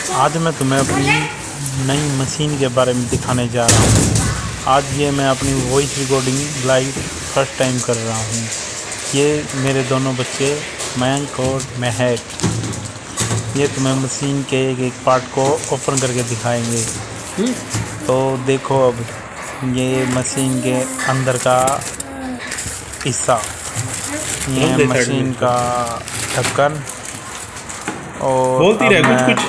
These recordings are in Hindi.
आज मैं तुम्हें अपनी नई मशीन के बारे में दिखाने जा रहा हूँ। आज ये मैं अपनी voice recording live first time कर रहा हूँ। ये मेरे दोनों बच्चे मयंक और महक, ये तुम्हें मशीन के एक एक पार्ट को ओपन करके दिखाएंगे। तो देखो अब ये मशीन के अंदर का हिस्सा, ये मशीन का ढक्कन, और बोलती रहे कुछ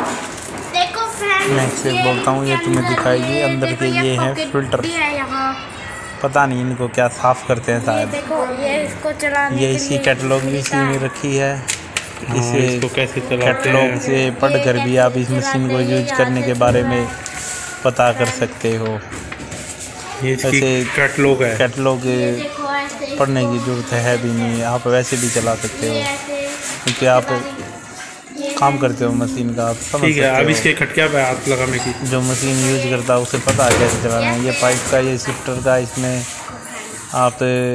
मैं से बोलता हूँ, ये तुम्हें दिखाएगी। अंदर के ये हैं फिल्टर, पता नहीं इनको क्या साफ करते हैं शायद। ये इसी कैटलॉग भी इसी में रखी है। इसे कैटलॉग से पढ़कर भी आप इस मशीन को यूज करने के बारे में पता कर सकते हो। ऐसे कैटलॉग है, कैटलॉग पढ़ने की जरूरत है भी नहीं, आप वैसे भी चला सकते हो क्योंकि आप काम करते हो मशीन का, आप समझ सकते हो। अब इसके खटकिया पे हाथ लगाने की जो मशीन यूज करता है उसे पता है कैसे चलाना है। ये पाइप का, ये शिफ्टर का, इसमें आप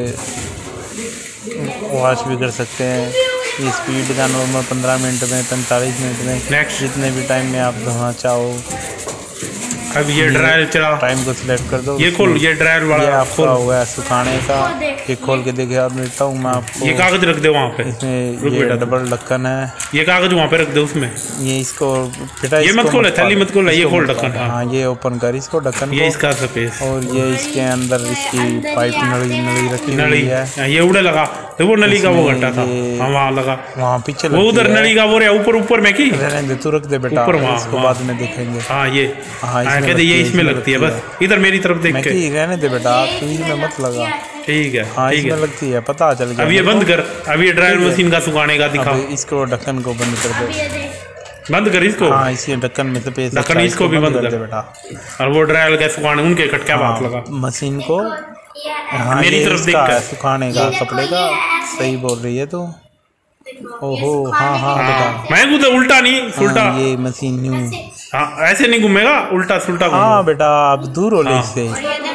वॉश भी कर सकते हैं। ये स्पीड का नॉर्मल 15 मिनट में, 45 मिनट में, जितने भी टाइम में आप धोना चाहो। अब ये ड्रायर चला, टाइम को सिलेक्ट कर दो। ये खोल, ये ड्रायर वाला ये आपका हुआ है सुखाने का। ये खोल के देखिए, आप देता हूँ मैं आपको। ये कागज रख दे वहाँ पे, इसमें ये डबल ढक्कन है। ये कागज वहाँ पे रख दे उसमें। ये इसको बेटा, ये मत खोल, थैली मत खोल, ये खोल ढक्कन। हाँ, ये ओपन कर इसको ढक्कन, ये इसका स्पेस, और ये इसके अंदर इसकी पाइप नली रखी हुई है। ये उड़े लगा, वो नली का वो घंटा था, वहाँ लगा, वहाँ पीछे वो उधर नली का वो ऊपर में की रहने दे, तू रख दे बेटा, इसको बाद में देखेंगे। हाँ ये, हाँ ये इसमें लगती है, बस इधर मेरी तरफ देख के रहने दे बेटा, तू इसमें मत लगा। ठीक है, हाँ इसमें लगती है, पता चल गया। अब ये बंद कर, अब ये ड्रायर मशीन का सुखाने का दिखा। इसको ढक्कन को बंद कर दे, बंद कर इसको। हाँ इसी ढक्कन में से पेश, ढक्कन इसको भी बंद कर दे बेटा। और वो ड्रायर का सुखाने, उनके खटका हाथ लगा मशीन को। हाँ मेरी तरफ देख कर, सुखाने का कपड़े का, सही बोल रही है तू। ओहो हाँ हाँ बेटा, मैं कुछ उल्टा नहीं उल्टा, ये मशीन न्यू, हाँ ऐसे नहीं घूमेगा, उल्टा सुल्टा। हाँ बेटा आप दूर हो ले इससे।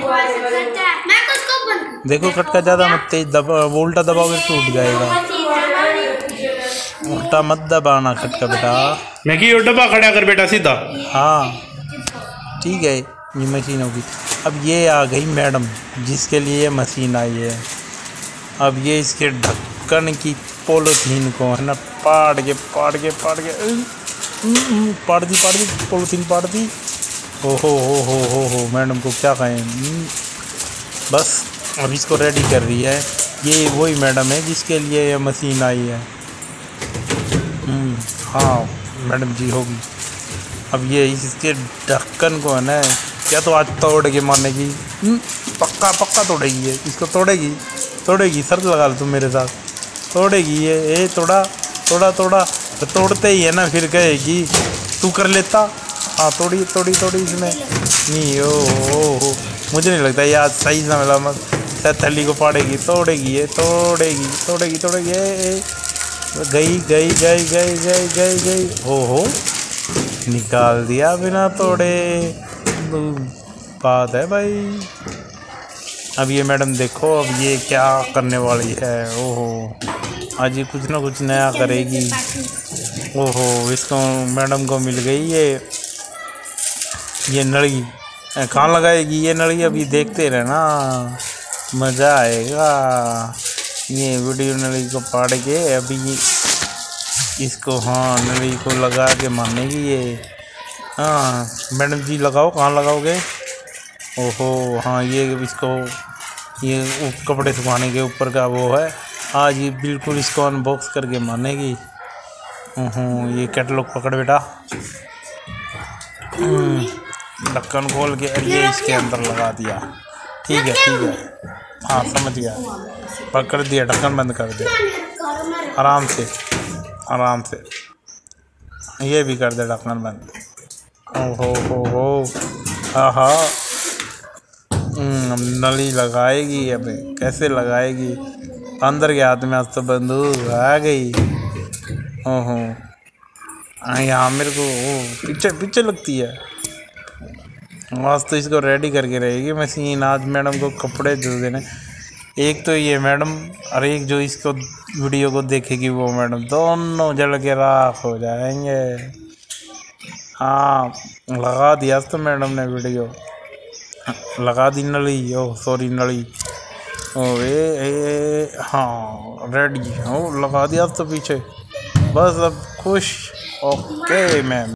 देखो खटका ज्यादा मत तेज दबा, वो उल्टा दबाओगे टूट जाएगा। उल्टा मत दबाना खटका बेटा। मैं कि डब्बा खड़ा कर बेटा सीधा। हाँ ठीक है, ये मशीन होगी। अब ये आ गई मैडम जिसके लिए मशीन आई है। अब ये इसके ढक्कन की पॉलीथीन को है ना पाड़ के पाड़ दी पॉलीथीन पाड़ दी। हो मैडम को क्या कहें। बस अब इसको रेडी कर रही है। ये वही मैडम है जिसके लिए ये मशीन आई है। हाँ मैडम जी होगी। अब ये इसके ढक्कन को है ना, क्या तो आज तोड़ के मारने की, पक्का तोड़ेगी ये, इसको तोड़ेगी। शर्त लगा लो तुम मेरे साथ, तोड़ेगी ये तोड़ा तो तोड़ते ही है ना, फिर कहेगी तू कर लेता। हाँ तोड़ी इसमें नहीं। ओ मुझे नहीं लगता ये आज सही ना मिला, मत थैली को फाड़ेगी, तोड़ेगी ये, तोड़ेगी गई। हो निकाल दिया बिना तोड़े, बात है भाई। अब ये मैडम देखो, अब ये क्या करने वाली है। ओहो आज ये कुछ ना कुछ नया करेगी। ओहो इसको मैडम को मिल गई ये नली, कहाँ लगाएगी ये नली, अभी देखते रहना, मज़ा आएगा। ये वीडियो नली को फाड़ के अभी इसको, हाँ नली को लगा के मानेगी ये। हाँ मैडम जी लगाओ, कहाँ लगाओगे। ओहो हाँ ये इसको, ये कपड़े सुखाने के ऊपर का वो है। आज ये बिल्कुल इसको अनबॉक्स करके मानेगी। ये कैटलॉग पकड़ बेटा, ढक्कन खोल के ये इसके अंदर लगा दिया। ठीक है हाँ समझ गया, पकड़ दिया, ढक्कन बंद कर दे आराम से। ये भी कर दे ढक्कन बंद। हो आहा नली लगाएगी। अब कैसे लगाएगी, अंदर के हाथ में आज तो बंदूक आ गई। ओहो यहाँ मेरे को पीछे लगती है। आज तो इसको रेडी करके रहेगी मशीन। आज मैडम को कपड़े धो देने, एक तो ये मैडम और एक जो इसको वीडियो को देखेगी वो मैडम, दोनों जल के राख हो जाएंगे। हाँ लगा दिया तो मैडम ने वीडियो लगा दी नली। ओ सॉरी नली। ओ हाँ रेडी। ओ लगा दिया तो पीछे बस अब खुश। Okay ma'am.